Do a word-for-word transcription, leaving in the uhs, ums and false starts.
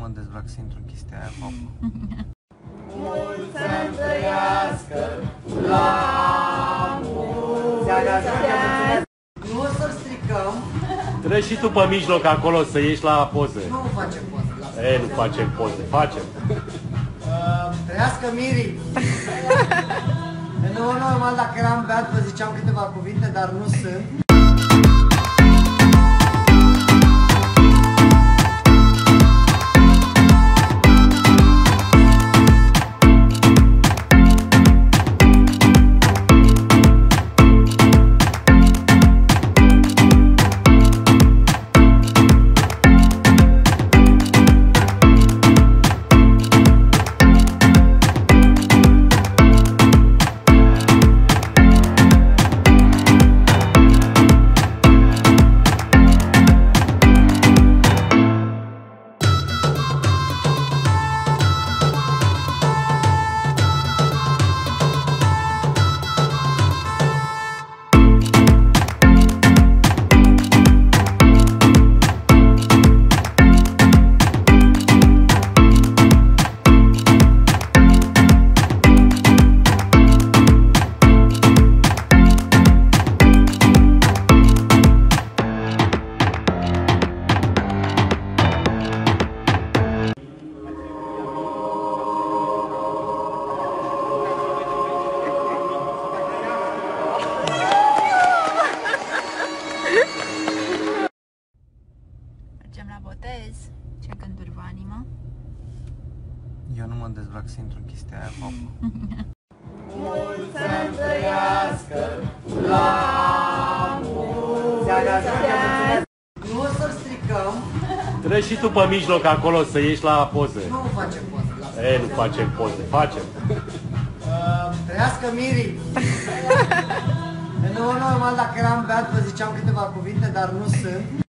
mă dezbrac să intru în chestia aia, papă. Mult să-mi trăiască la mulți ani. Nu o să-l stricăm. Treci și tu pe mijloc acolo să ieși la poză. Nu facem poze. lasă. E, nu facem poze, facem. Uh, Trăiască Miri. Nu, normal, dacă eram beat, vă ziceam câteva cuvinte, dar nu sunt. Mergem la botez. Ce gânduri vă animă? Eu nu mă dezbrac să intru în chestia aia, papă. Mult să-mi trăiască La mulți ani. Nu o să-l stricăm. Treci și tu pe mijloc acolo să ieși la poză. Nu facem poze. lasă. E, nu facem poze, facem. Uh, Trăiască Miri. Nu, normal, dacă eram beat, vă ziceam câteva cuvinte, dar nu sunt.